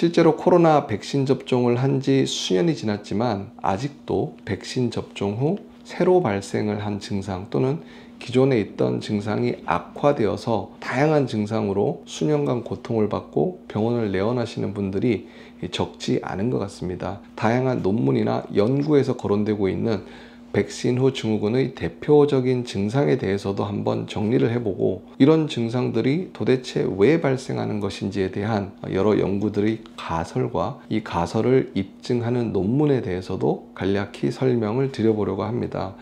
실제로 코로나 백신 접종을 한 지 수년이 지났지만 아직도 백신 접종 후 새로 발생을 한 증상 또는 기존에 있던 증상이 악화되어서 다양한 증상으로 수년간 고통을 받고 병원을 내원하시는 분들이 적지 않은 것 같습니다. 다양한 논문이나 연구에서 거론되고 있는 백신 후 증후군의 대표적인 증상에 대해서도 한번 정리를 해보고, 이런 증상들이 도대체 왜 발생하는 것인지에 대한 여러 연구들의 가설과 이 가설을 입증하는 논문에 대해서도 간략히 설명을 드려보려고 합니다.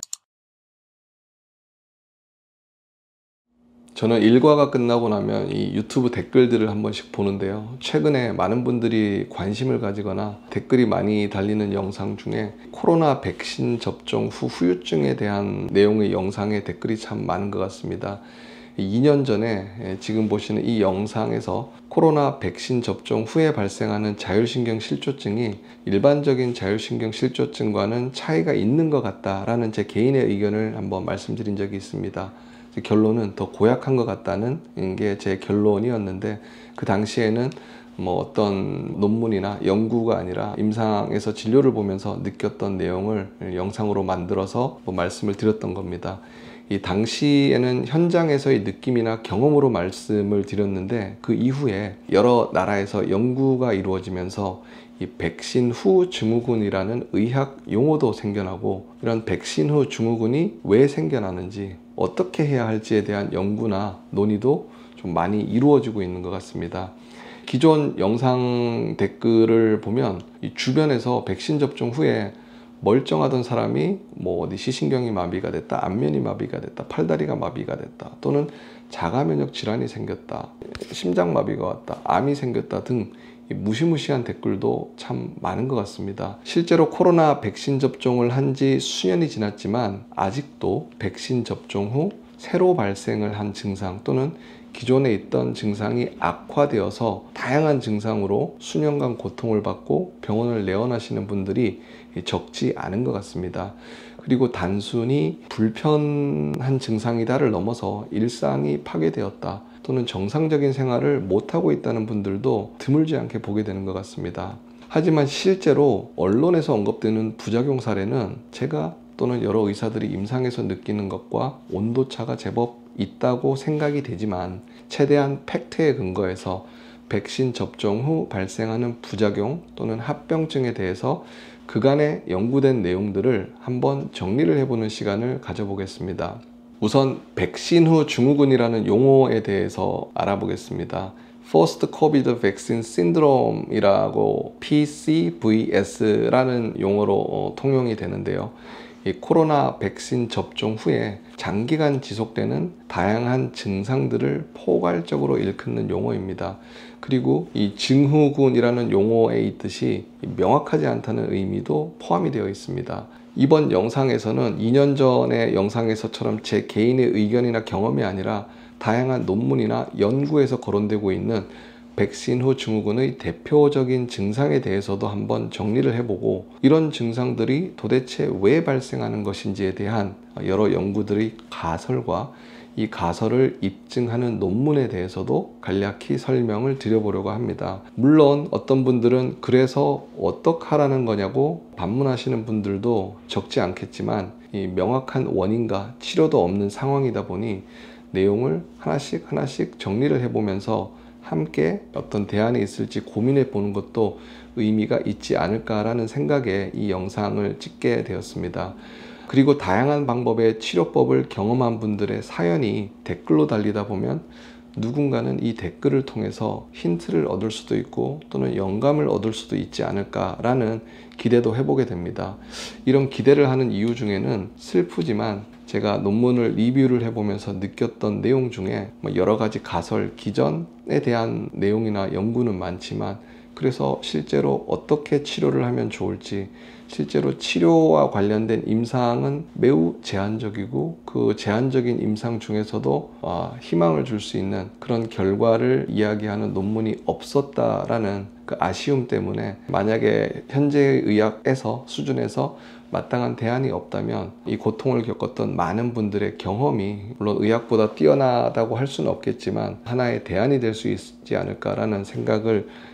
저는 일과가 끝나고 나면 이 유튜브 댓글들을 한 번씩 보는데요. 최근에 많은 분들이 관심을 가지거나 댓글이 많이 달리는 영상 중에 코로나 백신 접종 후 후유증에 대한 내용의 영상에 댓글이 참 많은 것 같습니다. 2년 전에 지금 보시는 이 영상에서 코로나 백신 접종 후에 발생하는 자율신경 실조증이 일반적인 자율신경 실조증과는 차이가 있는 것 같다라는 제 개인의 의견을 한번 말씀드린 적이 있습니다. 결론은 더 고약한 것 같다는 게 제 결론이었는데, 그 당시에는 어떤 논문이나 연구가 아니라 임상에서 진료를 보면서 느꼈던 내용을 영상으로 만들어서 말씀을 드렸던 겁니다. 이 당시에는 현장에서의 느낌이나 경험으로 말씀을 드렸는데, 그 이후에 여러 나라에서 연구가 이루어지면서 이 백신 후 증후군이라는 의학 용어도 생겨나고, 이런 백신 후 증후군이 왜 생겨나는지, 어떻게 해야 할지에 대한 연구나 논의도 좀 많이 이루어지고 있는 것 같습니다. 기존 영상 댓글을 보면 이 주변에서 백신 접종 후에 멀쩡하던 사람이 어디 시신경이 마비가 됐다, 안면이 마비가 됐다, 팔다리가 마비가 됐다, 또는 자가면역 질환이 생겼다, 심장마비가 왔다, 암이 생겼다 등 무시무시한 댓글도 참 많은 것 같습니다. 실제로 코로나 백신 접종을 한 지 수년이 지났지만 아직도 백신 접종 후 새로 발생을 한 증상 또는 기존에 있던 증상이 악화되어서 다양한 증상으로 수년간 고통을 받고 병원을 내원하시는 분들이 적지 않은 것 같습니다. 그리고 단순히 불편한 증상이다를 넘어서 일상이 파괴되었다 또는 정상적인 생활을 못하고 있다는 분들도 드물지 않게 보게 되는 것 같습니다. 하지만 실제로 언론에서 언급되는 부작용 사례는 제가 또는 여러 의사들이 임상에서 느끼는 것과 온도차가 제법 있다고 생각이 되지만, 최대한 팩트에 근거해서 백신 접종 후 발생하는 부작용 또는 합병증에 대해서 그간의 연구된 내용들을 한번 정리를 해보는 시간을 가져보겠습니다. 우선 백신 후 증후군이라는 용어에 대해서 알아보겠습니다. First COVID Vaccine Syndrome이라고 PCVS라는 용어로 통용이 되는데요. 이 코로나 백신 접종 후에 장기간 지속되는 다양한 증상들을 포괄적으로 일컫는 용어입니다. 그리고 이 증후군이라는 용어에 있듯이 명확하지 않다는 의미도 포함이 되어 있습니다. 이번 영상에서는 2년 전의 영상에서처럼 제 개인의 의견이나 경험이 아니라 다양한 논문이나 연구에서 거론되고 있는 백신 후 증후군의 대표적인 증상에 대해서도 한번 정리를 해보고, 이런 증상들이 도대체 왜 발생하는 것인지에 대한 여러 연구들의 가설과 이 가설을 입증하는 논문에 대해서도 간략히 설명을 드려보려고 합니다. 물론 어떤 분들은 그래서 어떡하라는 거냐고 반문하시는 분들도 적지 않겠지만, 이 명확한 원인과 치료도 없는 상황이다 보니 내용을 하나씩 정리를 해보면서 함께 어떤 대안이 있을지 고민해 보는 것도 의미가 있지 않을까라는 생각에 이 영상을 찍게 되었습니다. 그리고 다양한 방법의 치료법을 경험한 분들의 사연이 댓글로 달리다 보면 누군가는 이 댓글을 통해서 힌트를 얻을 수도 있고 또는 영감을 얻을 수도 있지 않을까라는 기대도 해보게 됩니다. 이런 기대를 하는 이유 중에는 슬프지만 제가 논문을 리뷰를 해보면서 느꼈던 내용 중에 여러 가지 가설, 기전에 대한 내용이나 연구는 많지만, 그래서 실제로 어떻게 치료를 하면 좋을지, 실제로 치료와 관련된 임상은 매우 제한적이고 그 제한적인 임상 중에서도 희망을 줄 수 있는 그런 결과를 이야기하는 논문이 없었다라는 그 아쉬움 때문에, 만약에 현재의 의학에서 수준에서 마땅한 대안이 없다면 이 고통을 겪었던 많은 분들의 경험이 물론 의학보다 뛰어나다고 할 수는 없겠지만 하나의 대안이 될 수 있지 않을까라는 생각을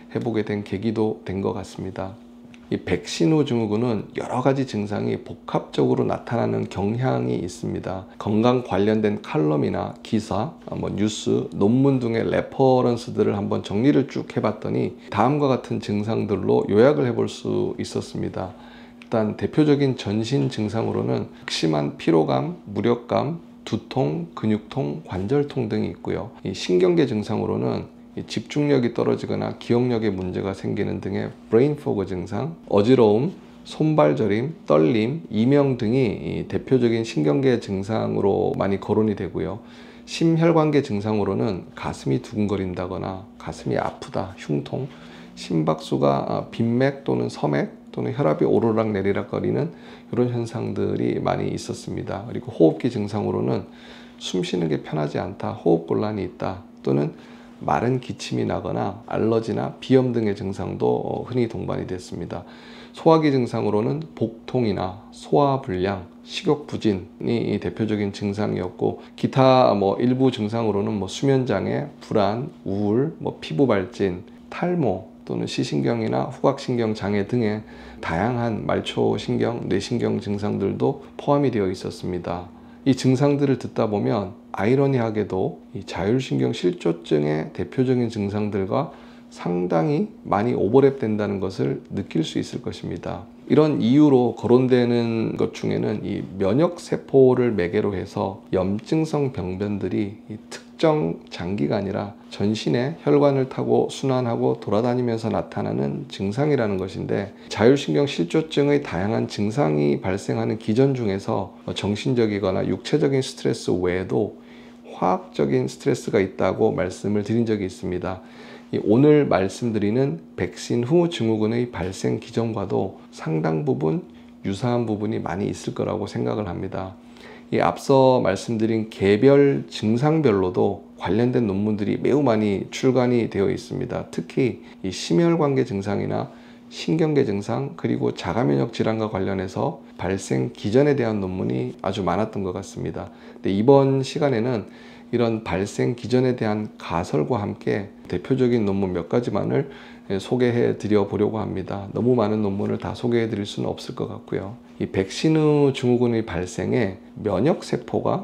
해보게 된 계기도 된 것 같습니다. 이 백신 후 증후군은 여러 가지 증상이 복합적으로 나타나는 경향이 있습니다. 건강 관련된 칼럼이나 기사, 뉴스, 논문 등의 레퍼런스들을 한번 정리를 쭉 해봤더니 다음과 같은 증상들로 요약을 해볼 수 있었습니다. 일단 대표적인 전신 증상으로는 극심한 피로감, 무력감, 두통, 근육통, 관절통 등이 있고요. 이 신경계 증상으로는 집중력이 떨어지거나 기억력에 문제가 생기는 등의 브레인 포그 증상, 어지러움, 손발 저림, 떨림, 이명 등이 대표적인 신경계 증상으로 많이 거론이 되고요. 심혈관계 증상으로는 가슴이 두근거린다거나 가슴이 아프다, 흉통, 심박수가 빈맥 또는 서맥 또는 혈압이 오르락 내리락 거리는 이런 현상들이 많이 있었습니다. 그리고 호흡기 증상으로는 숨 쉬는 게 편하지 않다, 호흡곤란이 있다 또는 마른 기침이 나거나 알러지나 비염 등의 증상도 흔히 동반이 됐습니다. 소화기 증상으로는 복통이나 소화불량, 식욕부진이 대표적인 증상이었고, 기타 일부 증상으로는 수면장애, 불안, 우울, 피부발진, 탈모 또는 시신경이나 후각신경 장애 등의 다양한 말초신경, 뇌신경 증상들도 포함이 되어 있었습니다. 이 증상들을 듣다 보면 아이러니하게도 이 자율신경 실조증의 대표적인 증상들과 상당히 많이 오버랩된다는 것을 느낄 수 있을 것입니다. 이런 이유로 거론되는 것 중에는 이 면역세포를 매개로 해서 염증성 병변들이 이 특정 장기가 아니라 전신의 혈관을 타고 순환하고 돌아다니면서 나타나는 증상이라는 것인데, 자율신경 실조증의 다양한 증상이 발생하는 기전 중에서 정신적이거나 육체적인 스트레스 외에도 화학적인 스트레스가 있다고 말씀을 드린 적이 있습니다. 오늘 말씀드리는 백신 후 증후군의 발생 기전과도 상당 부분 유사한 부분이 많이 있을 거라고 생각을 합니다. 앞서 말씀드린 개별 증상별로도 관련된 논문들이 매우 많이 출간이 되어 있습니다. 특히 이 심혈관계 증상이나 신경계 증상 그리고 자가면역 질환과 관련해서 발생 기전에 대한 논문이 아주 많았던 것 같습니다. 근데 이번 시간에는 이런 발생 기전에 대한 가설과 함께 대표적인 논문 몇 가지만을 소개해 드려 보려고 합니다. 너무 많은 논문을 다 소개해 드릴 수는 없을 것 같고요. 이 백신 후 증후군의 발생에 면역세포가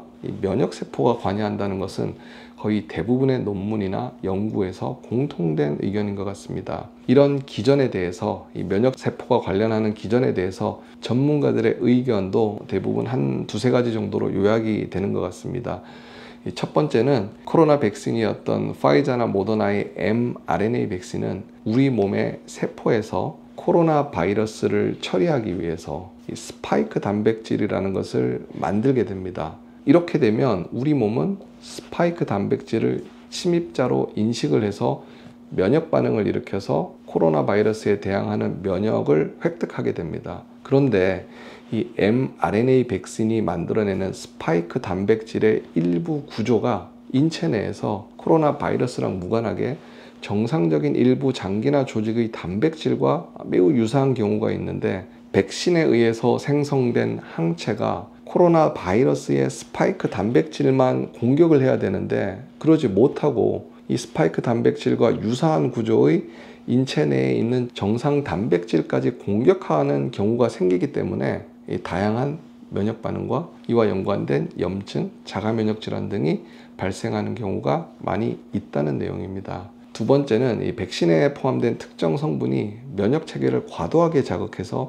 관여한다는 것은 거의 대부분의 논문이나 연구에서 공통된 의견인 것 같습니다. 이런 기전에 대해서, 이 면역세포가 관련하는 기전에 대해서 전문가들의 의견도 대부분 한 두세 가지 정도로 요약이 되는 것 같습니다. 첫 번째는 코로나 백신이었던 파이자나 모더나의 mRNA 백신은 우리 몸의 세포에서 코로나 바이러스를 처리하기 위해서 이 스파이크 단백질이라는 것을 만들게 됩니다. 이렇게 되면 우리 몸은 스파이크 단백질을 침입자로 인식을 해서 면역 반응을 일으켜서 코로나 바이러스에 대항하는 면역을 획득하게 됩니다. 그런데 이 mRNA 백신이 만들어내는 스파이크 단백질의 일부 구조가 인체 내에서 코로나 바이러스랑 무관하게 정상적인 일부 장기나 조직의 단백질과 매우 유사한 경우가 있는데, 백신에 의해서 생성된 항체가 코로나 바이러스의 스파이크 단백질만 공격을 해야 되는데 그러지 못하고 이 스파이크 단백질과 유사한 구조의 인체 내에 있는 정상 단백질까지 공격하는 경우가 생기기 때문에 이 다양한 면역 반응과 이와 연관된 염증, 자가면역 질환 등이 발생하는 경우가 많이 있다는 내용입니다. 두 번째는 이 백신에 포함된 특정 성분이 면역 체계를 과도하게 자극해서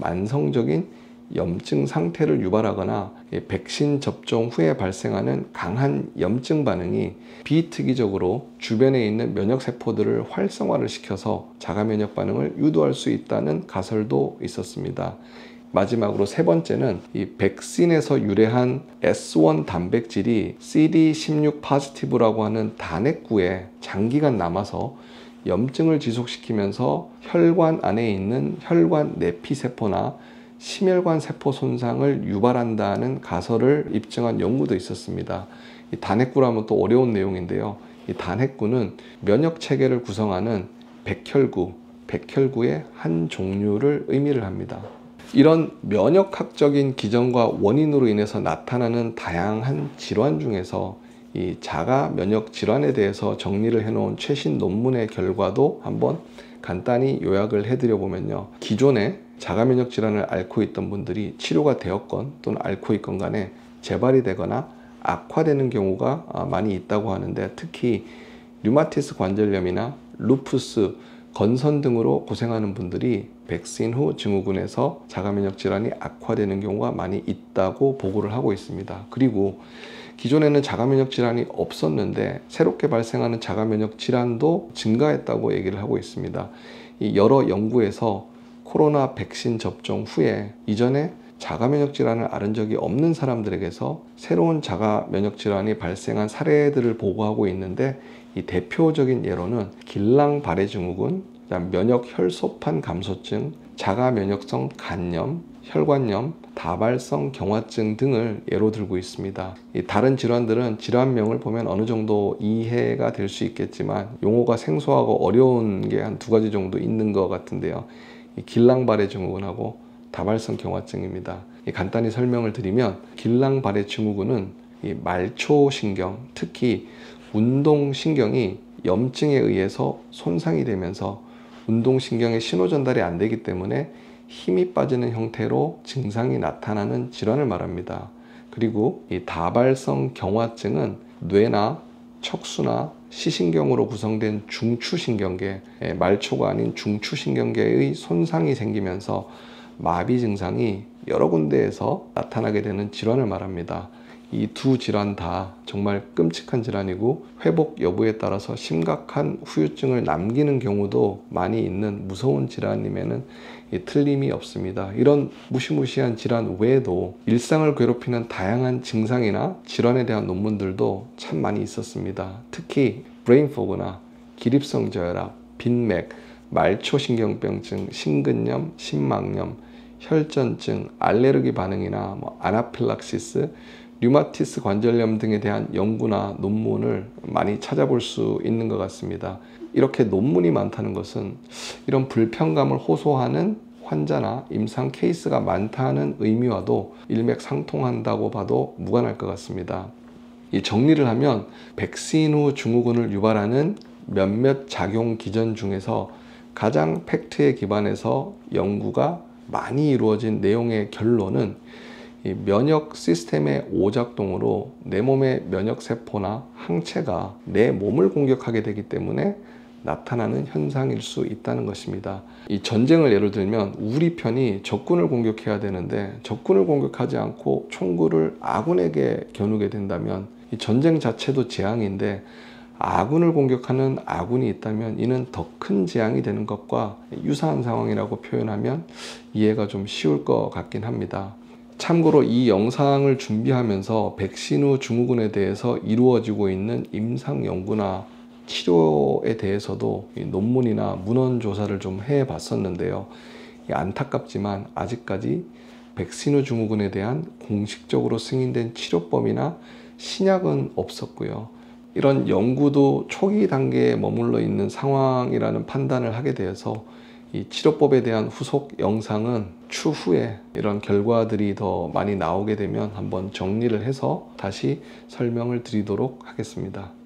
만성적인 염증 상태를 유발하거나 백신 접종 후에 발생하는 강한 염증 반응이 비특이적으로 주변에 있는 면역세포들을 활성화를 시켜서 자가면역 반응을 유도할 수 있다는 가설도 있었습니다. 마지막으로 세 번째는 이 백신에서 유래한 S1 단백질이 CD16 포지티브라고 하는 단핵구에 장기간 남아서 염증을 지속시키면서 혈관 안에 있는 혈관 내피세포나 심혈관 세포 손상을 유발한다는 가설을 입증한 연구도 있었습니다. 이 단핵구라면 또 어려운 내용인데요. 이 단핵구는 면역 체계를 구성하는 백혈구의 한 종류를 의미를 합니다. 이런 면역학적인 기전과 원인으로 인해서 나타나는 다양한 질환 중에서 이 자가 면역 질환에 대해서 정리를 해놓은 최신 논문의 결과도 한번 간단히 요약을 해드려 보면요, 기존에 자가 면역 질환을 앓고 있던 분들이 치료가 되었건 또는 앓고 있건 간에 재발이 되거나 악화되는 경우가 많이 있다고 하는데, 특히 류마티스 관절염이나 루푸스, 건선 등으로 고생하는 분들이 백신 후 증후군에서 자가 면역 질환이 악화되는 경우가 많이 있다고 보고를 하고 있습니다. 그리고 기존에는 자가 면역 질환이 없었는데 새롭게 발생하는 자가 면역 질환도 증가했다고 얘기를 하고 있습니다. 이 여러 연구에서 코로나 백신 접종 후에 이전에 자가 면역 질환을 앓은 적이 없는 사람들에게서 새로운 자가 면역 질환이 발생한 사례들을 보고하고 있는데, 이 대표적인 예로는 길랑 발해 증후군, 면역 혈소판 감소증, 자가 면역성 간염, 혈관염, 다발성 경화증 등을 예로 들고 있습니다. 이 다른 질환들은 질환명을 보면 어느 정도 이해가 될 수 있겠지만 용어가 생소하고 어려운 게 한 2가지 정도 있는 것 같은데요. 이 길랑 발해 증후군하고 다발성 경화증입니다. 간단히 설명을 드리면, 길랑 발해 증후군은 이 말초신경, 특히 운동신경이 염증에 의해서 손상이 되면서 운동신경의 신호 전달이 안 되기 때문에 힘이 빠지는 형태로 증상이 나타나는 질환을 말합니다. 그리고 이 다발성 경화증은 뇌나 척수나 시신경으로 구성된 중추신경계, 말초가 아닌 중추신경계의 손상이 생기면서 마비 증상이 여러 군데에서 나타나게 되는 질환을 말합니다. 이 두 질환 다 정말 끔찍한 질환이고 회복 여부에 따라서 심각한 후유증을 남기는 경우도 많이 있는 무서운 질환임에는 틀림이 없습니다. 이런 무시무시한 질환 외에도 일상을 괴롭히는 다양한 증상이나 질환에 대한 논문들도 참 많이 있었습니다. 특히 브레인포그나 기립성 저혈압, 빈맥, 말초신경병증, 심근염, 심막염, 혈전증, 알레르기 반응이나 아나필락시스, 류마티스 관절염 등에 대한 연구나 논문을 많이 찾아볼 수 있는 것 같습니다. 이렇게 논문이 많다는 것은 이런 불편감을 호소하는 환자나 임상 케이스가 많다는 의미와도 일맥상통한다고 봐도 무관할 것 같습니다. 이 정리를 하면, 백신 후 증후군을 유발하는 몇몇 작용 기전 중에서 가장 팩트에 기반해서 연구가 많이 이루어진 내용의 결론은, 이 면역 시스템의 오작동으로 내 몸의 면역세포나 항체가 내 몸을 공격하게 되기 때문에 나타나는 현상일 수 있다는 것입니다. 이 전쟁을 예를 들면 우리 편이 적군을 공격해야 되는데 적군을 공격하지 않고 총구를 아군에게 겨누게 된다면 이 전쟁 자체도 재앙인데, 아군을 공격하는 아군이 있다면 이는 더 큰 재앙이 되는 것과 유사한 상황이라고 표현하면 이해가 좀 쉬울 것 같긴 합니다. 참고로 이 영상을 준비하면서 백신 후 증후군에 대해서 이루어지고 있는 임상 연구나 치료에 대해서도 논문이나 문헌 조사를 좀 해봤었는데요. 안타깝지만 아직까지 백신 후 증후군에 대한 공식적으로 승인된 치료법이나 신약은 없었고요. 이런 연구도 초기 단계에 머물러 있는 상황이라는 판단을 하게 되어서 이 치료법에 대한 후속 영상은 추후에 이런 결과들이 더 많이 나오게 되면 한번 정리를 해서 다시 설명을 드리도록 하겠습니다.